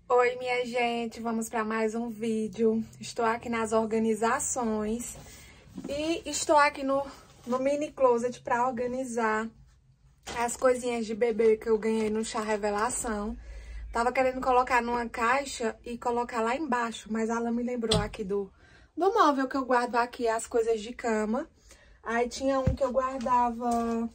Oi, minha gente, vamos para mais um vídeo. Estou aqui nas organizações e estou aqui no mini closet para organizar as coisinhas de bebê que eu ganhei no chá revelação. Tava querendo colocar numa caixa e colocar lá embaixo, mas ela me lembrou aqui do móvel que eu guardo aqui as coisas de cama. Aí tinha um que eu guardava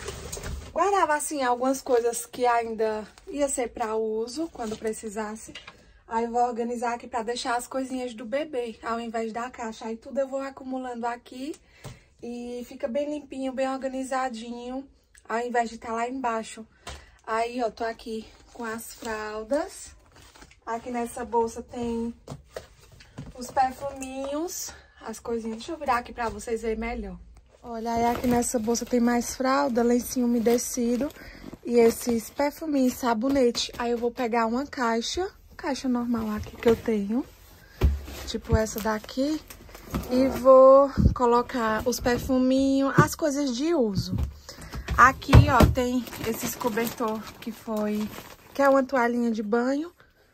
assim algumas coisas que ainda ia ser para uso quando precisasse. Aí eu vou organizar aqui para deixar as coisinhas do bebê ao invés da caixa. Aí tudo eu vou acumulando aqui e fica bem limpinho, bem organizadinho, ao invés de estar lá embaixo. Aí, ó, tô aqui com as fraldas. Aqui nessa bolsa tem os perfuminhos, as coisinhas. Deixa eu virar aqui pra vocês verem melhor. Olha, aí aqui nessa bolsa tem mais fralda, lencinho umedecido e esses perfuminhos, sabonete. Aí eu vou pegar uma caixa normal aqui que eu tenho, tipo essa daqui, e vou colocar os perfuminhos, as coisas de uso. Aqui, ó, tem esses cobertor que é uma toalhinha de banho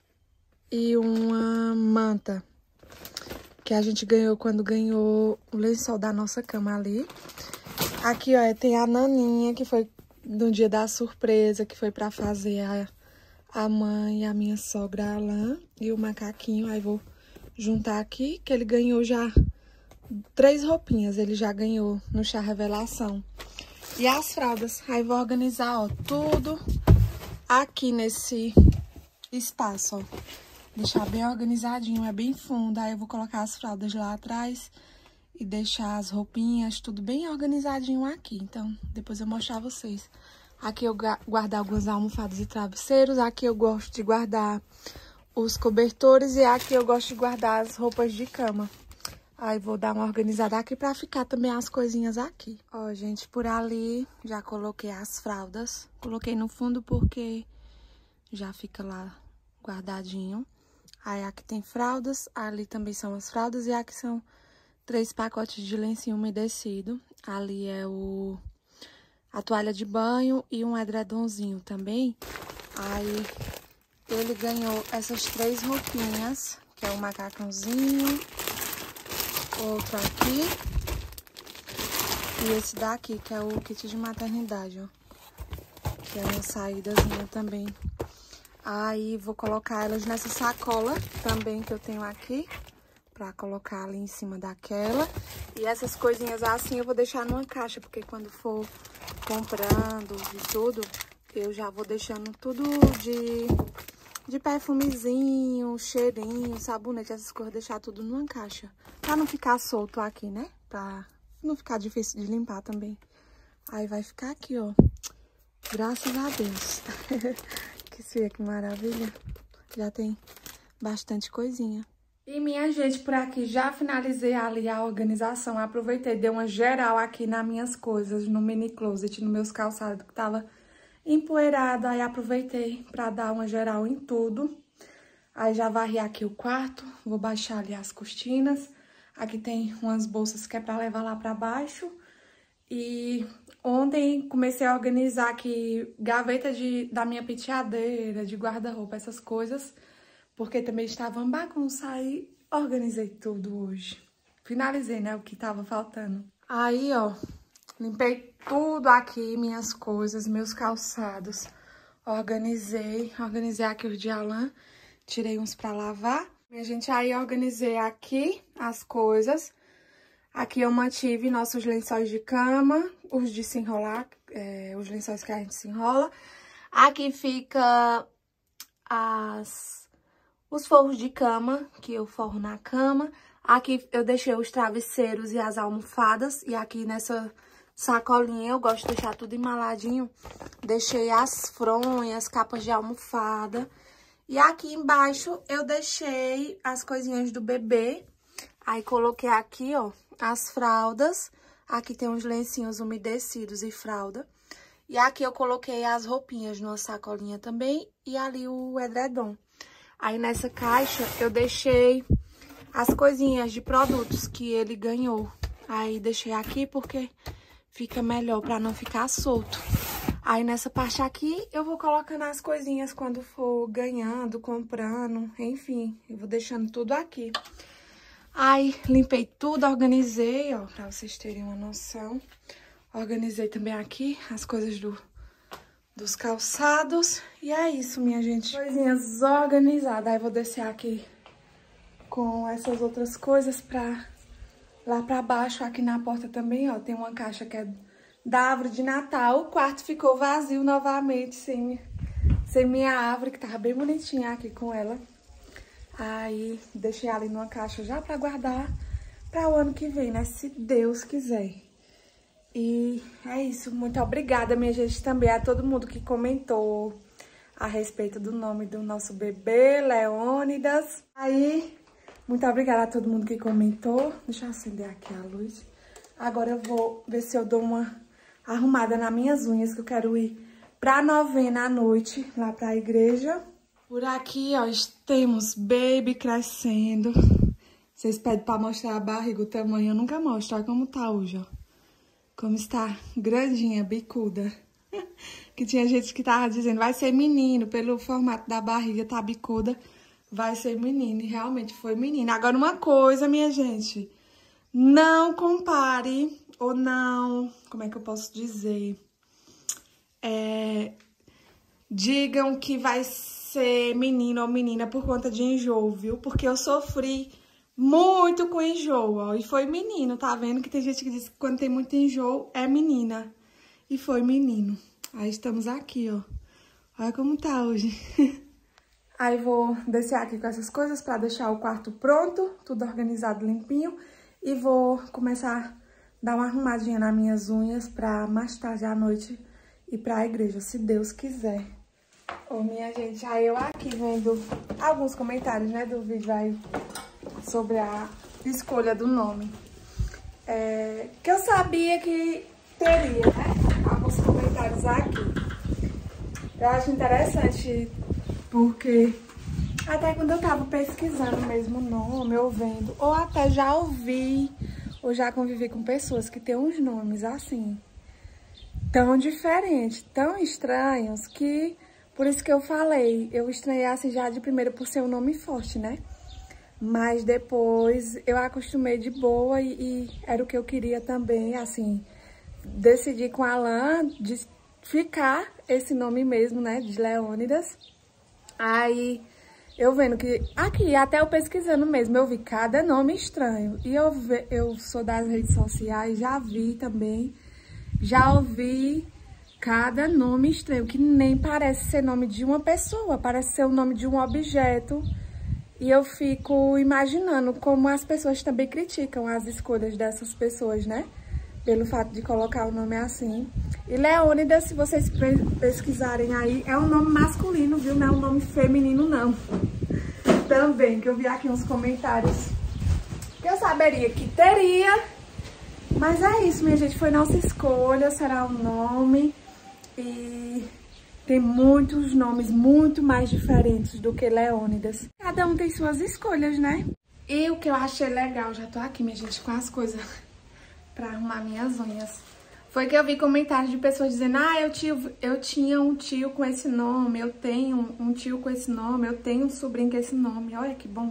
e uma manta que a gente ganhou quando ganhou o lençol da nossa cama ali. Aqui, ó, tem a naninha, que foi no dia da surpresa, que foi pra fazer a mãe e a minha sogra Alain, e o macaquinho. Aí vou juntar aqui, que ele ganhou já 3 roupinhas, ele já ganhou no chá revelação. E as fraldas, aí vou organizar, ó, tudo aqui nesse espaço, ó. Deixar bem organizadinho, é bem fundo. Aí eu vou colocar as fraldas lá atrás e deixar as roupinhas, tudo bem organizadinho aqui. Então, depois eu vou mostrar a vocês. Aqui eu guardo algumas almofadas e travesseiros. Aqui eu gosto de guardar os cobertores e aqui eu gosto de guardar as roupas de cama. Aí vou dar uma organizada aqui pra ficar também as coisinhas aqui. Ó, gente, por ali já coloquei as fraldas. Coloquei no fundo porque já fica lá guardadinho. Aí aqui tem fraldas, ali também são as fraldas e aqui são 3 pacotes de lencinho umedecido. Ali é a toalha de banho e um edredomzinho também. Aí ele ganhou essas 3 roupinhas, que é o macacãozinho, outro aqui e esse daqui, que é o kit de maternidade, ó. Que é uma saídazinha também. Aí vou colocar elas nessa sacola também que eu tenho aqui, pra colocar ali em cima daquela. E essas coisinhas assim eu vou deixar numa caixa, porque quando for comprando e tudo, eu já vou deixando tudo de perfumezinho, cheirinho, sabonete, essas coisas, deixar tudo numa caixa. Pra não ficar solto aqui, né? Pra não ficar difícil de limpar também. Aí vai ficar aqui, ó. Graças a Deus. Que maravilha. Já tem bastante coisinha. E, minha gente, por aqui já finalizei ali a organização. Aproveitei, dei uma geral aqui nas minhas coisas, no mini closet, nos meus calçados que tava empoeirado. Aí aproveitei pra dar uma geral em tudo. Aí já varri aqui o quarto. Vou baixar ali as cortinas. Aqui tem umas bolsas que é pra levar lá pra baixo. E ontem comecei a organizar aqui gaveta da minha penteadeira, de guarda-roupa, essas coisas. Porque também estava uma bagunça, aí organizei tudo hoje. Finalizei, né, o que tava faltando. Aí, ó, limpei tudo aqui, minhas coisas, meus calçados. Organizei aqui os de Alain, tirei uns pra lavar. Minha gente, aí organizei aqui as coisas. Aqui eu mantive nossos lençóis de cama, os de se enrolar, os lençóis que a gente se enrola. Aqui fica os forros de cama, que eu forro na cama. Aqui eu deixei os travesseiros e as almofadas. E aqui nessa sacolinha eu gosto de deixar tudo embaladinho. Deixei as fronhas, capas de almofada. E aqui embaixo eu deixei as coisinhas do bebê. Aí coloquei aqui, ó, as fraldas. Aqui tem uns lencinhos umedecidos e fralda. E aqui eu coloquei as roupinhas numa sacolinha também. E ali o edredom. Aí nessa caixa eu deixei as coisinhas de produtos que ele ganhou. Aí deixei aqui porque fica melhor pra não ficar solto. Aí nessa parte aqui eu vou colocando as coisinhas quando for ganhando, comprando, enfim, eu vou deixando tudo aqui. Aí limpei tudo, organizei, ó, pra vocês terem uma noção. Organizei também aqui as coisas dos calçados. E é isso, minha gente. Coisinhas organizadas. Aí vou descer aqui com essas outras coisas pra lá pra baixo. Aqui na porta também, ó, tem uma caixa que é da árvore de Natal. O quarto ficou vazio novamente, sem minha árvore, que tava bem bonitinha aqui com ela. Aí deixei ali numa caixa já pra guardar pra o ano que vem, né? Se Deus quiser. E é isso. Muito obrigada, minha gente, também a todo mundo que comentou a respeito do nome do nosso bebê, Leônidas. Aí, muito obrigada a todo mundo que comentou. Deixa eu acender aqui a luz. Agora eu vou ver se eu dou uma arrumada nas minhas unhas, que eu quero ir pra novena à noite, lá pra igreja. Por aqui, ó, temos baby crescendo. Vocês pedem pra mostrar a barriga, o tamanho, eu nunca mostro. Olha como tá hoje, ó. Como está grandinha, bicuda. Que tinha gente que tava dizendo, vai ser menino, pelo formato da barriga, tá bicuda, vai ser menino. E realmente foi menino. Agora, uma coisa, minha gente, não compare, ou não, como é que eu posso dizer? Digam que vai ser menino ou menina por conta de enjoo, viu? Porque eu sofri muito com enjoo, ó. E foi menino, tá vendo? Que tem gente que diz que quando tem muito enjoo é menina. E foi menino. Aí estamos aqui, ó. Olha como tá hoje. Aí vou descer aqui com essas coisas pra deixar o quarto pronto, tudo organizado, limpinho. E vou começar a dar uma arrumadinha nas minhas unhas pra mais tarde à noite ir pra igreja, se Deus quiser. Ô, minha gente, aí eu aqui vendo alguns comentários, né, do vídeo aí sobre a escolha do nome. Que eu sabia que teria, né, alguns comentários aqui. Eu acho interessante porque até quando eu tava pesquisando mesmo o nome, ou vendo, ou até já ouvi, ou já convivi com pessoas que têm uns nomes assim, tão diferentes, tão estranhos, que por isso que eu falei, eu estranhei assim já de primeira por ser um nome forte, né? Mas depois eu acostumei de boa e era o que eu queria também, assim, decidi com a Alan de ficar esse nome mesmo, né, de Leônidas. Aí eu vendo que aqui, até eu pesquisando mesmo, eu vi cada nome estranho. E eu sou das redes sociais, já vi também, já ouvi cada nome estranho, que nem parece ser nome de uma pessoa, parece ser o nome de um objeto. E eu fico imaginando como as pessoas também criticam as escolhas dessas pessoas, né? Pelo fato de colocar o nome assim. E Leônidas, se vocês pesquisarem aí, é um nome masculino, viu? Não é um nome feminino, não. Também, que eu vi aqui uns comentários que eu saberia que teria. Mas é isso, minha gente, foi nossa escolha, será o nome. E tem muitos nomes muito mais diferentes do que Leônidas. Cada um tem suas escolhas, né? E o que eu achei legal, já tô aqui, minha gente, com as coisas pra arrumar minhas unhas, foi que eu vi comentários de pessoas dizendo, ah, eu tinha um tio com esse nome, eu tenho um tio com esse nome, eu tenho um sobrinho com esse nome. Olha que bom.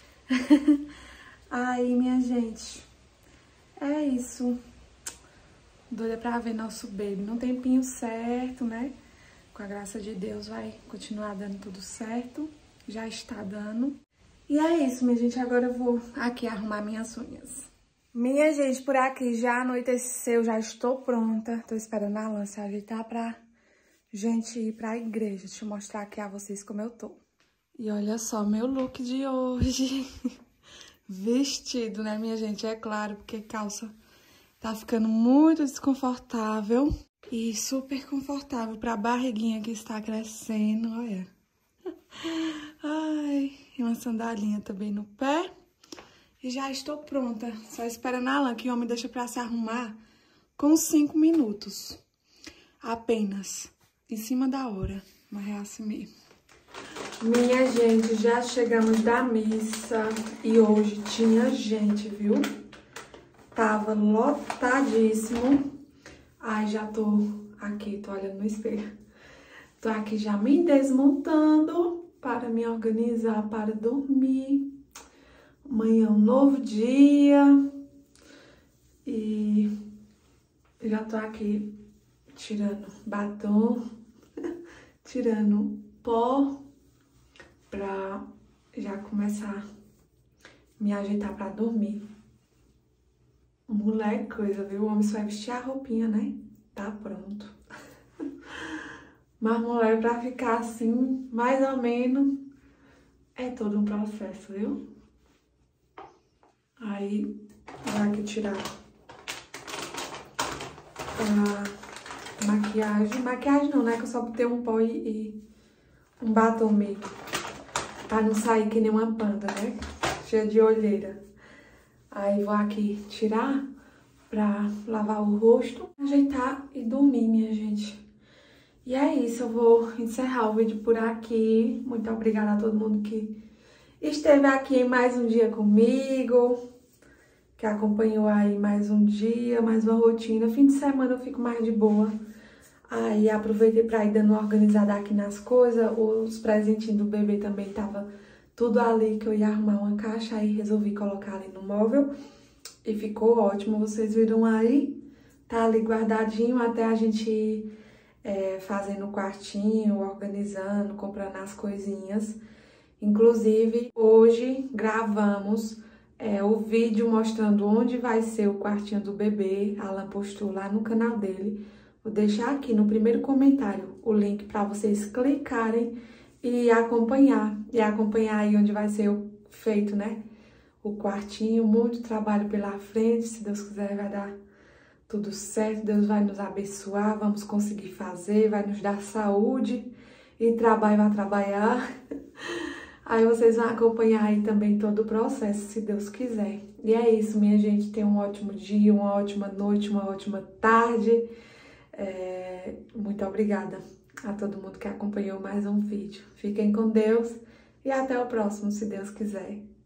Aí, minha gente, é isso. Doida pra ver nosso baby num tempinho certo, né? Com a graça de Deus vai continuar dando tudo certo. Já está dando. E é isso, minha gente. Agora eu vou aqui arrumar minhas unhas. Minha gente, por aqui já anoiteceu, já estou pronta. Tô esperando a Alan se ajeitar pra gente ir pra igreja. Deixa eu mostrar aqui a vocês como eu tô. E olha só meu look de hoje. Vestido, né, minha gente? É claro, porque calça tá ficando muito desconfortável. E super confortável pra barriguinha que está crescendo, olha. Ai, e uma sandalinha também no pé. E já estou pronta. Só esperando a Alan, que o homem deixa pra se arrumar com 5 minutos. Apenas. Em cima da hora. Mas é assim mesmo. Minha gente, já chegamos da missa. E hoje tinha gente, viu? Tava lotadíssimo. Ai, já tô aqui, tô olhando no espelho. Tô aqui já me desmontando para me organizar para dormir. Amanhã é um novo dia. E já tô aqui tirando batom, tirando pó, pra já começar a me ajeitar pra dormir. Mulher, coisa, viu? O homem só vai vestir a roupinha, né? Tá pronto. Mas mulher, pra ficar assim, mais ou menos, é todo um processo, viu? Aí, vai aqui tirar a maquiagem. Maquiagem não, né? Que eu só botei um pó e um batom meio. Pra não sair que nem uma panda, né? Cheia de olheira. Aí vou aqui tirar pra lavar o rosto, ajeitar e dormir, minha gente. E é isso, eu vou encerrar o vídeo por aqui. Muito obrigada a todo mundo que esteve aqui em mais um dia comigo, que acompanhou aí mais um dia, mais uma rotina. Fim de semana eu fico mais de boa. Aí aproveitei pra ir dando uma organizada aqui nas coisas. Os presentinhos do bebê também tava tudo ali, que eu ia arrumar uma caixa. Aí resolvi colocar ali no móvel. E ficou ótimo, vocês viram aí? Tá ali guardadinho até a gente ir fazendo o quartinho, organizando, comprando as coisinhas. Inclusive, hoje gravamos o vídeo mostrando onde vai ser o quartinho do bebê. Alan postou lá no canal dele. Vou deixar aqui no primeiro comentário o link para vocês clicarem e acompanhar. E acompanhar aí onde vai ser feito, né? O quartinho, muito trabalho pela frente. Se Deus quiser, vai dar tudo certo. Deus vai nos abençoar, vamos conseguir fazer, vai nos dar saúde e trabalho vai trabalhar. Aí vocês vão acompanhar aí também todo o processo, se Deus quiser. E é isso, minha gente. Tenham um ótimo dia, uma ótima noite, uma ótima tarde. Muito obrigada a todo mundo que acompanhou mais um vídeo. Fiquem com Deus e até o próximo, se Deus quiser.